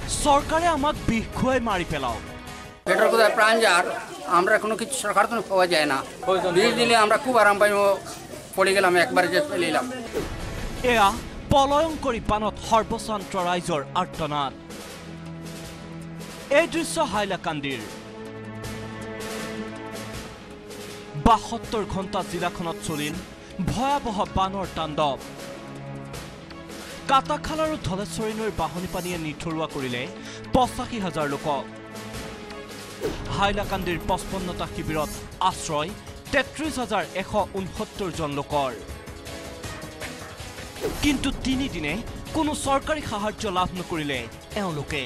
সরকারে আমাক বিষ খুয়াই মারি পেলাও এটার কোথায় প্রাণ যার আমরা কোনো কিছু সরকার তো পাওয়া যায় না বিষ দিলে আমরা খুব আরাম পাই পড়ে গেলাম একবার যে ফেলে এলাম এয়া পলয়ঙ্কৰী বানত সৰ্বশান্ত ৰাইজৰ আৰ্তনাদ এই দৃশ্য হাইলাকান্দিৰ ৭২ ঘণ্টা জিলাখনত চলিল ভয়াবহ বানৰ তাণ্ডৱ কাটাখাল আৰু ধলেশ্বৰী নৈৰ বাহনী পানীয়ে নিথৰুৱা কৰিলে ৮৫,০০০ লোকক হাইলাকান্দিৰ ৫৫টা শিবিৰত আশ্ৰয় ৩৩,১৬৯ জন লোকৰ কিন্তু ৩ দিনে কোনো সরকারি সাহায্য লাভ নকৰিলে এওঁলোকে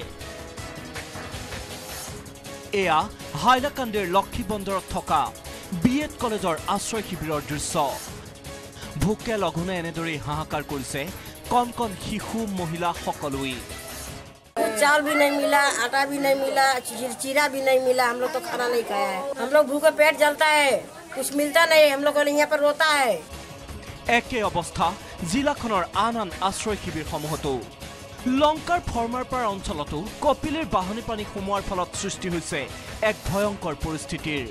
এয়া হাইলাকান্দিৰ লক্ষী বন্দৰত থকা বিএড কলেজৰ আশ্ৰয় শিবিৰৰ দৃশ্য ভোকে লঘোণে এনেদৰে হাহাকাৰ কৰিছে কণ কণ শিশু মহিলা সকলোই चावल भी नहीं मिला, आटा भी नहीं मिला, चीरा भी नहीं मिला। हम लोग तो खाना नहीं खाया है। हम लोग भूखे पेट जलता है, कुछ मिलता नहीं। हम लोग यहाँ पर रोता है। एके अवस्था जिलाखনৰ আন আন আশ্ৰয় শিবিৰসমূহতো লংকাৰ ফৰ্মাৰপাৰ অঞ্চলতো কপিলৰ বাহনী পানী সোমোৱাৰ ফলত সৃষ্টি হৈছে এক ভয়ংকৰ পৰিস্থিতিৰ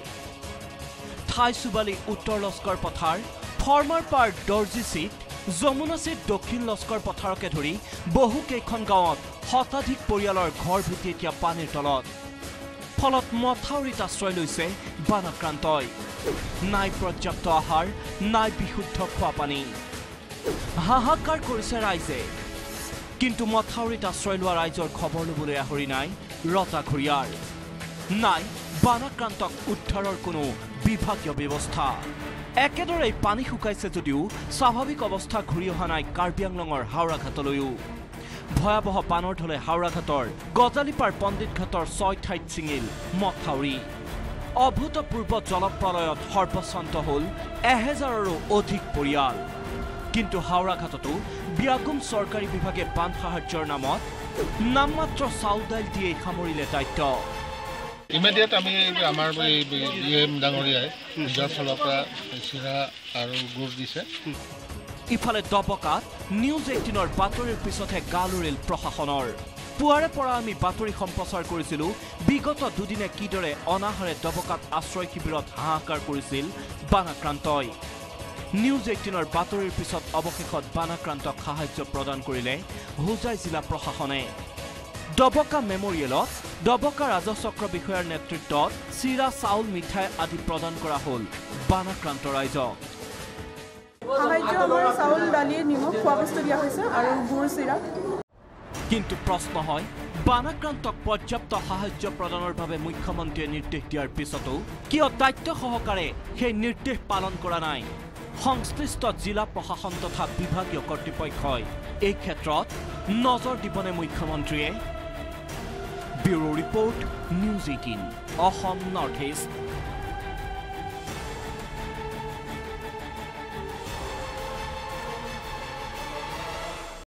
ঠাই সুবালি উত্তৰ লস্কৰ পথাৰ ফৰ্মাৰপাৰ দৰ্জি চিট যমুনা চিট দক্ষিণ লস্কৰ পথাৰকে ধৰি বহু কেইখন গাঁৱত শতাধিক পৰিয়ালৰ ঘৰ ভিটি এতিয়া পানীৰ তলত ফলত মথাউৰিত আশ্ৰয় লৈছে বানাক্ৰান্তই নাই পৰ্যাপ্ত আহাৰ নাই বিশুদ্ধ খোৱা পানী হাহাকাৰ কৰিছে ৰাইজে কিন্তু মথাউৰিত আশ্ৰয় লোৱা ৰাইজৰ খবৰ ল'বলৈ আহৰি নাই ৰতা ঘৰিয়াৰ নাই বানাক্ৰান্তক উদ্ধাৰৰ কোনো বিভাগীয় ব্যৱস্থা একেদৰে পানী শুকাইছে যদিও স্বাভাৱিক অৱস্থা ঘূৰি অহা নাই কাৰ্বি আংলঙৰ হাওৰা ঘাটলৈও ভয়াবহ বানৰ ঢলে হাওৰা ঘাটৰ গজালিপাৰ পণ্ডিত ঘাটৰ ৬ ঠাইত ছিঙিল মথাউৰি অভূতপূৰ্ব জলপ্ৰলয়ত সৰ্বশান্ত হ'ল ১০০০ৰো অধিক পৰিয়াল কিন্তু হাওৰা ঘাটতো বিয়াগুম চৰকাৰী বিভাগে বান সাহায্যৰ নামত নামমাত্ৰ চাউল দাইল দিয়ে সামৰিলে দায়িত্ব ইমিডিয়েট আমি আমাৰ ডিএম ডাঙৰীয়াই নিজৰ ফালৰ পৰা চিৰা আৰু গুড় দিছে ইফালে দবকাত নিউজ ১৮ৰ বাতৰিৰ পিছতহে গালুৰিল প্ৰশাসনৰ পুৱাৰে পৰা আমি বাতৰি সম্প্ৰচাৰ কৰিছিলো বিগত দুদিনে কিদৰে অনাহাৰে দবকাত আশ্ৰয় শিবিৰত হাহাকাৰ কৰিছিল বানাক্ৰান্তই নিউজ ১৮ৰ বাতৰিৰ পিছত অৱশেষত বানাক্ৰান্তক সাহায্য প্ৰদান কৰিলে হোজাই জিলা প্ৰশাসনে দবকা মেমৰিয়েলত দবকা ৰাজচক্ৰ বিষয়াৰ নেতৃত্বত চিৰা চাউল মিঠাই আদি প্ৰদান কৰা হ'ল বানাক্ৰান্ত ৰাইজক সাহায্য আমাৰ চাউল দালি নিমখ খোৱা বস্তু দিয়া হৈছে আৰু গুড় চিৰা কিন্তু প্ৰশ্ন হয় বানাক্ৰান্তক পৰ্যাপ্ত সাহায্য প্ৰদানৰ বাবে মুখ্যমন্ত্ৰীয়ে নিৰ্দেশ দিয়াৰ পিছতো কিয় দায়িত্ব সহকাৰে সেই নিৰ্দেশ পালন কৰা নাই সংশ্লিষ্ট জিলা প্ৰশাসন তথা বিভাগীয় কৰ্তৃপক্ষই এই ক্ষেত্ৰত নজৰ দিবনে মুখ্যমন্ত্ৰীয়ে bureau report news ১৮ Asom North east